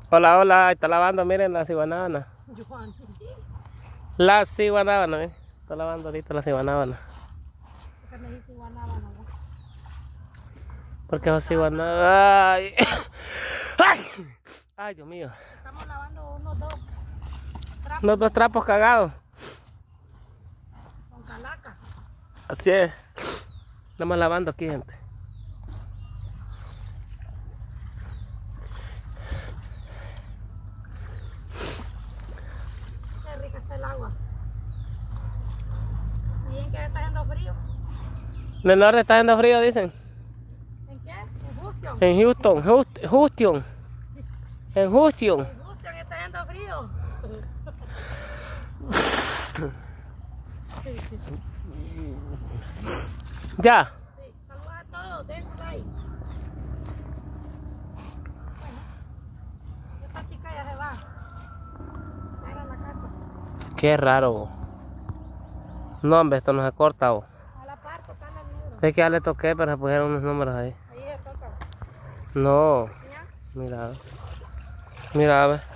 Hola, hola, está lavando, miren la ciguanábana. La ciguanábana, está lavando ahorita la ciguanábana. ¿Por qué me dice ciguanábana? Porque es ciguanábana. Ay. Ay, Dios mío. Estamos lavando unos dos trapos. Los dos trapos cagados. Con calaca. Así es. Estamos lavando aquí, gente. Qué rica está el agua. ¿Y en qué está haciendo frío? En el norte está haciendo frío, dicen. ¿En qué? En Houston. En Houston, Houston. En Houston. En Houston está haciendo frío. Ya. Sí, saludos a todos, den like. Bueno, esta chica ya se va. Ya era la casa. Qué raro. No, hombre, esto no se corta. A la par, tocarle al negro. Es que ya le toqué, pero se pusieron unos números ahí. Ahí se toca. No. ¿Ya? Mira. Mira, a ver.